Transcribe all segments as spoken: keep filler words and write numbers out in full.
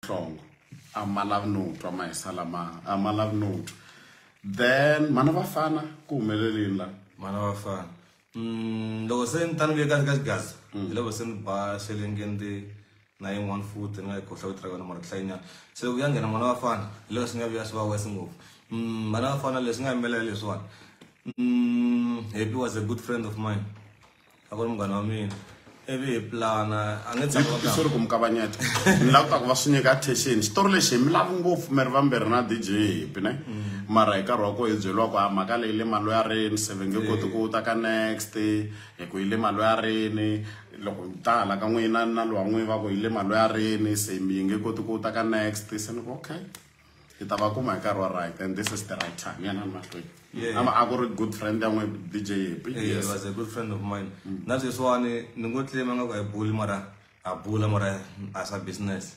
strong. I'm a love note, I'm a salama, I'm a love note. Then, mana vafana, kumelelila. Mana vafana. Hmm, lo sen tan we gas gas gas. Lo sen ba selengende na in one foot and I ko sa utra na marksainya. So we angena mana vafana. Lo sen ya biaswa west move. Hmm, mana vafana le sen mele le swan. Hmm, he was a good friend of mine. Akon mngana wami. Ebi plana angetsa ko sore ko mkabanyata nla ka ba sunyeka attention story le shemi la ngofu mervamber na D J pine mara ka ro ko ejelwa kwa makale ile malo ya reni sevenge ko to ta ka next e ko ile malo ya reni loko tala ka nwina na lo ngwe ba ko ile malo ya reni se minge ko to ta ka next se no okay itaba ko ma ka ro right and this is the right time yana mahlo. Yeah, I'm a good friend with D J. Yeah, he was a good friend of mine. That's just why I go to him and I bull mara, a bull mara as a business.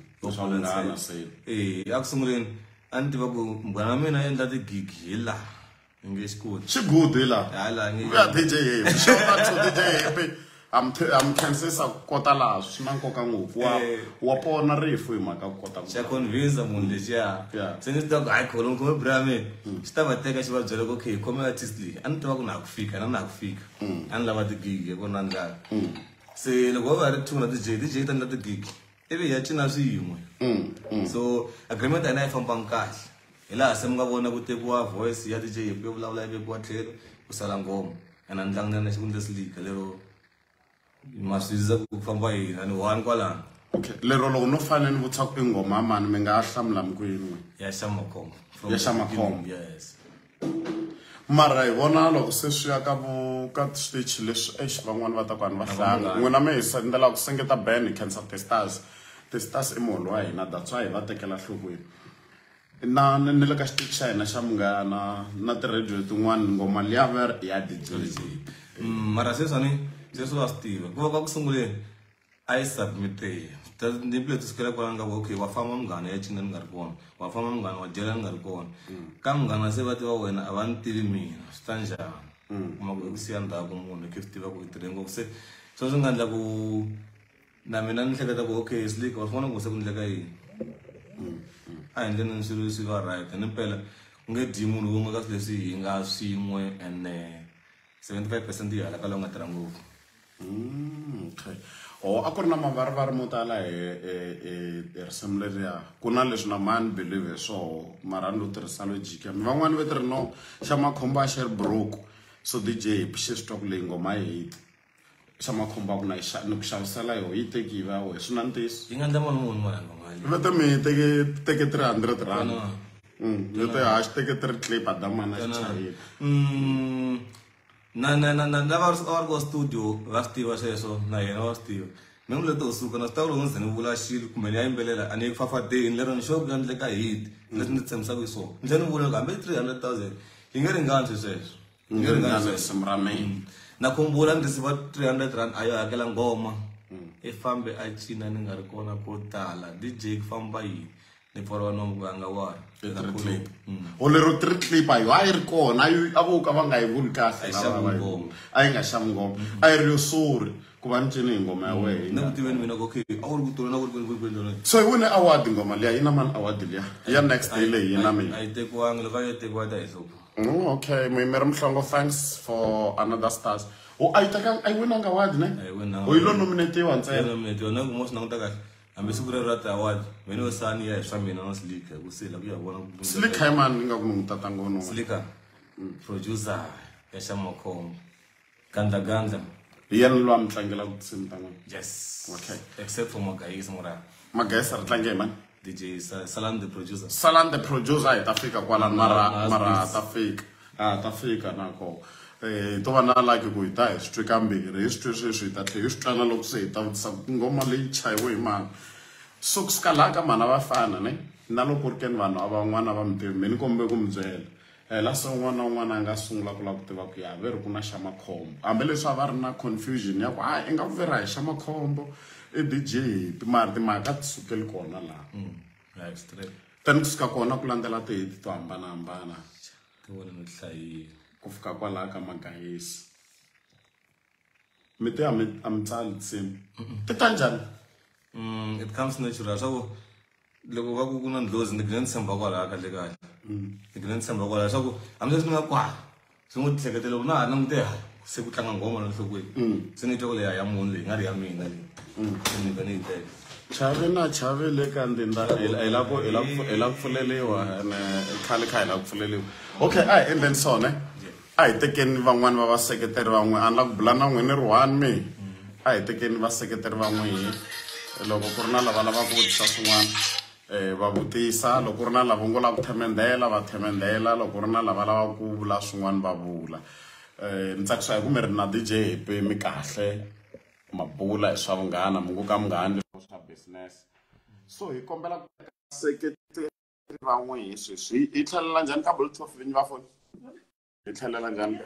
Hey, Axumrin, Antibabu, Banamina and that gig, Hilla, English school. She good, Hilla. I like D J. Shout out to D J. I'm I'm Kansas of Kotala, Smanko Kamu, Wapo Narifu, Makota. She convinced them on this year. Since the guy called him Brame, Stava take us about Joloke, come artistly, and talk now fig and not fig, and lava the gig, one and that. Say, look over to the J, the J and the gig. Every yachina see you. So, agreement and I from Bankas. Ela, some governor would take one voice, Yadi J, people like a portrait, Usalangom, and Andang Bundesliga, a little. Masiza kufambai and one kola. Okay, lero lo no fane no talk ingoma man menga hlamla mkwini. Ya XamaCCombo. Ya XamaCCombo. Yes. Mara ibona lo sesha ka bu ka stage leswi ex van'wana va ta kwani va hlanga. N'wina me sendela ku sengeta band cancer testers. Testers imolo wa hina that's why va tekela hlokweni. Na ne le ka stage xa hina xa munghana na ti radio tin'wana ngoma liya ver ya D J. Mara sesani This was Steve. Go back somewhere. I submitted. The plate is correct. Okay, Wafama Gana, Echin and Gargon, Wafama Gana, Jelan Gargon. Come Gana, say what you when I want to me, Stanja, Magusian Dabum, the Kiftiva with the Rengo say. So, Zangabu Naminan said that okay, sleek or one was seven legay. And then she was right. And then Pella get Jimun, Umagas, the sea, Inga, Simwe, and seventy-five percent here, like a long atrango. Okay. Oh, ako na mabarbar mo tala e e e resembleria. Kuna leswi na man believe so marando tirhisalo jika. Van'wana vetre no XamaCCombo share broke. So D J pishe stock lengo my hate. XamaCCombo kuna isha no kushavisela yo itekiva we sunantis. Inganda mo mo mo ngamali. Vete me teke teke three hundred rand. Mm. Vete hashtag three clip adamana chai. Mm. Na na na na na vamos ao studio vasti va eso na yena vasti mesmo le to su kana sta lo nse ne vula shil kumele ayimbelela ane fafa day in leron shop gan le ka hit lesni tsemsa ku so njani vula ka three hundred thousand ingeri ngani seso ingeri ngani semrame na kumbula ndisiva three hundred rand ayo akela ngoma efambe achina ningari kona ko tala D J kufamba yi ni poro no muganga wa clip o le ro three clip ayo ai ri kona ayo abo ka va nga yi vuli kahle ai nga XamaCCombo ai ri sorry ku va ncini ngoma ya we na kutiveni mina okay awuri kutola na kuri kuri kuri so wona award ngoma liya ina man award liya ya next day le ina me ai tekwa ngelo ka tekwa da iso oh okay my meram mhlongo thanks for another stars o ai taka ai wina nga award ne ai wina o ilo nominate wa ntsena nominate na ngomos na ngutaka amesukura rata award wena sani ya Shamina no Slika kusela kuyabona Slika man ngakumutata ngono Slika producer ya XamaCCombo ganda ganda yena lo amtlangela kutsimta ngo yes okay except for Magayisa mora Magayisa ritlange man D J Salan the producer Salan the producer itafika kwala mara mara tafika ah tafika nako eh to vana like ku ita history kambe history swi ta tle history na loko se ta vutisa ngoma leyi chayiwe man so kuskalaka mana vafana ne na loko ri ken vanhu avan'wana va mitivi meni kombe ku mubyela eh la so n'wana n'wana nga sungula ku la ku tiva ku ya veri ku na XamaCCombo hambi leswi va ri na confusion ya ku ah i nga ku vera hi XamaCCombo e D J timari timhaka ti sukeli kona laha right straight tani kusuka kona ku landzela tihiti to hambanahambana ti vona no hlayi ku fika kwalaha ka Magayisa mi ti a mi tsali tsimi ti ta njhani it comes natural so loko va ku ku na ndlozi ni gina ni tshemba kwalaha kahle kahle ni gina ni tshemba kwalaha leswaku hambi leswi ni nga kwala swi n'wi hleketela loko na ha langute se ku tlanga nghoma enhlokweni se ni twa ku leya ya munhu leyi nga ri ya mina leyi se ni va ni yi teka chave na chave le ka ndinda hi la ku hi la ku pfuleliwa ene khale kha hi la ku pfuleliwa okay a hi endleni swona a hi tekeni van'wani va vaseketeri van'we a ni la ku bula na n'wini ri one me a hi tekeni vaseketeri van'wihi loko ku ri na lava lava ku vutisa swin'wana va vutisa loko ku ri na lava ngo la ku themendela va themendela loko ku ri na lava lava ku vula swin'wana va vula ni tsakisa hi ku mi ri na D J Happy mi kahle mabula hi swa vunghana mungu ka munghana swa business so hi kombela ku seketeri van'we hi sweswi hi tlhelela njhani ka bluetooth vinyi va foni hi tlhelela njhani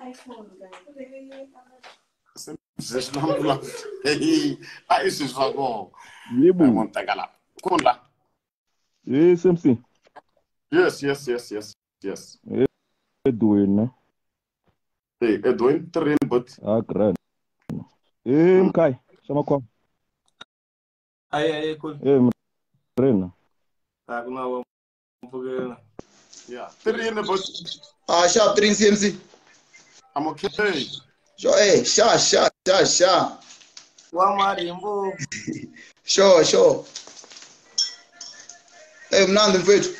leswi lamula a i swilo swa koho munhu teka la kundla yes M C yes yes yes yes yes Edwin hey Edwin three but ah grand eh mkai XamaCCombo ay ay cool eh mrena ta kuna wa mpugela yeah three but ah sharp three C M C I'm okay sure eh sha sha sha sha wa marimbo sure sure eh mnandi mfethu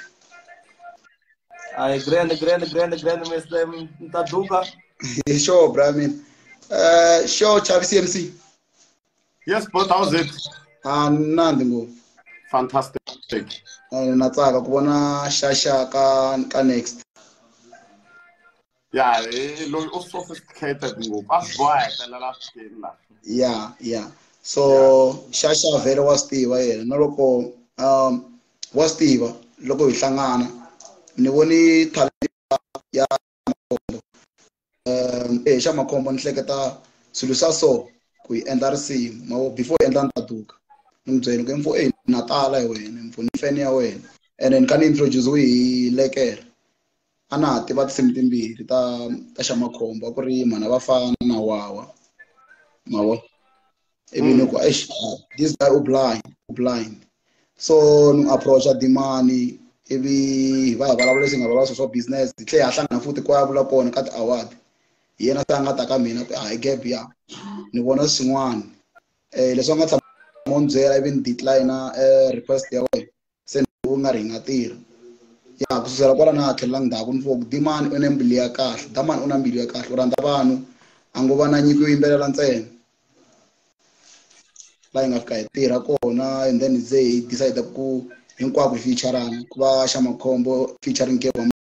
ay grand grand grand grand mister Mtaduka sure bra min uh sure Chavi C M C yes but how's it ah mnandi ngo fantastic eh natsaka kubona shasha ka ka next yeah lo o sophisticated ngo pasboy tela la skin la yeah yeah so shasha vele wastiva yena na loko um wastiva loko hi hlangana ni voni talent ya um eh XamaCCombo ni hleketa swilo swa so ku yi endla risimu ma before endla Ntaduka ni byeni ku mfo eh natala hi wena mfo ni fan ya wena and then kan introduce hi lekere ana tiva tinsimu timbirhi ta ta XamaCCombo ku ri mhana vafana na wawa mawo ivi ni ku eish this guy u blind u blind so ni approach Dimani ivi va vulavula leswi nga vulavula swa business hi tlhe ha hlangana futhi ku ya vula kona ka ti-award yena se a nga ta ka mina ku hayi gap ya ni vona swin'wana eh leswi nga tshama mo byela ivi ni decline eh request ya wena se ni nga ri nga tirha ya ku susela kwala na tlhela ndhaku ni foku Dimani u ne mbilu ya kahle Damani u na mbilu ya kahle u rhandza vanhu a ngo va na nyiko yo yimbelela ntsena la hi nga fika hi tirha kona and then ze hi decide ku hinkwako featurana ku va XamaCCombo featuring ke